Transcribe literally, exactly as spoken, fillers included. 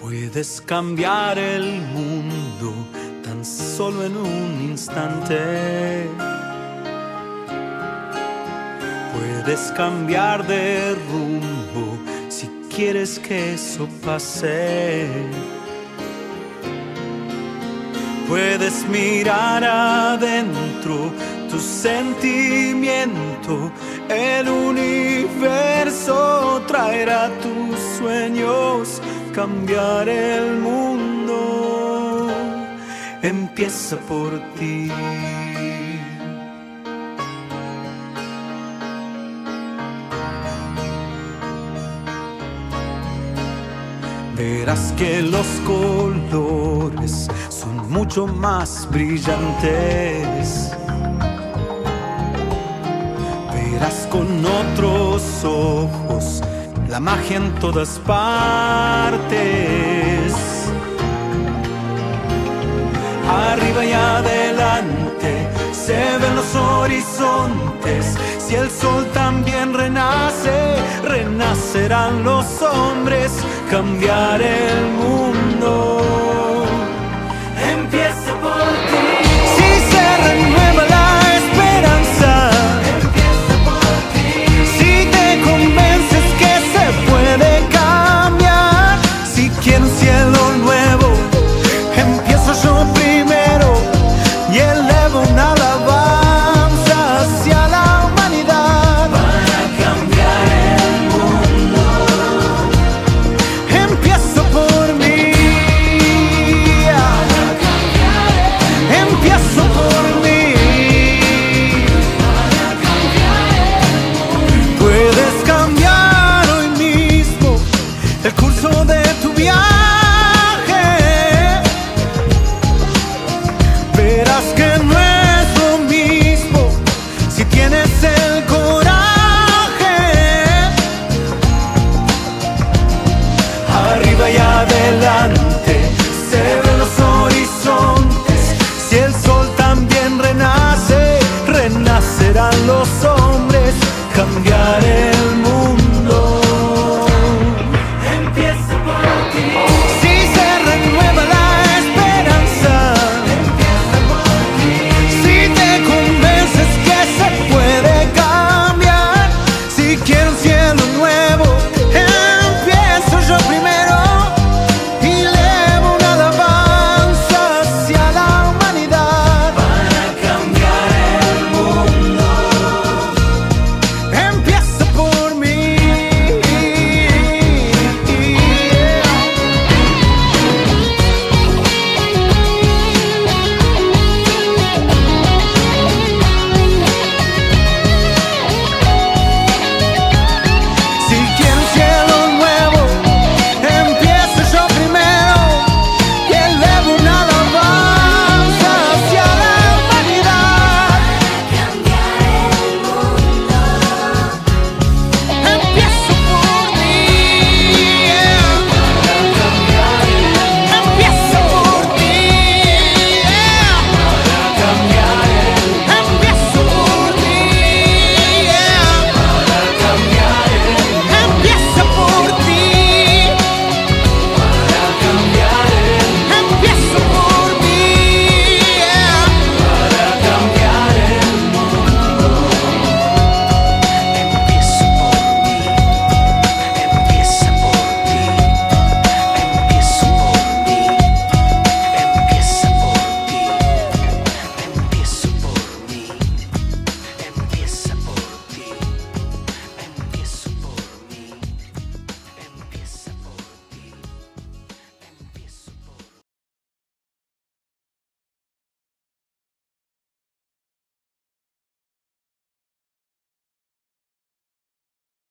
Puedes cambiar el mundo tan solo en un instante. Puedes cambiar de rumbo si quieres que eso pase. Puedes mirar adentro tu sentimiento. El universo traerá tus sueños. Cambiar el mundo empieza por ti. Verás que los colores son mucho más brillantes. Verás con otros ojos la magia en todas partes. Arriba y adelante se ven los horizontes. Si el sol también renace, renacerán los hombres. Cambiar el mundo